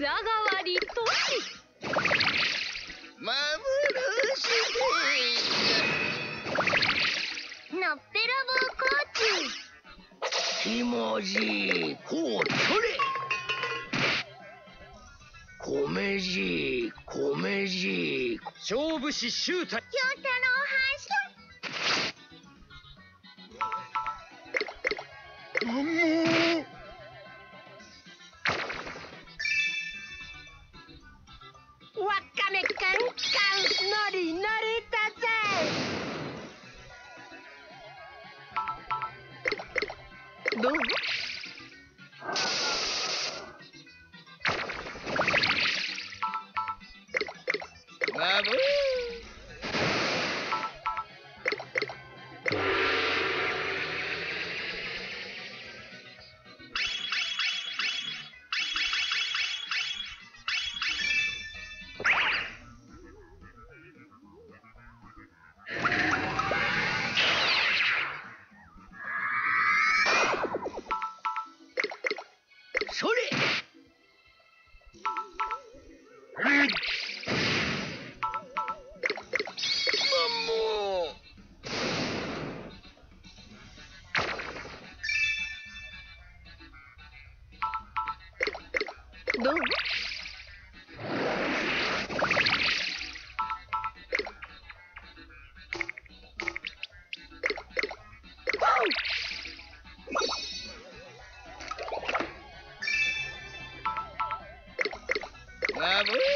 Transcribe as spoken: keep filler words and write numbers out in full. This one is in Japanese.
わりとまぶるしでのっぺらぼうコーチ。 ひもじこうとれ米じ米じ勝負師シュータ京太郎ももわかめかんかんのりのりだぜ。 どうまぶそれどうまぶ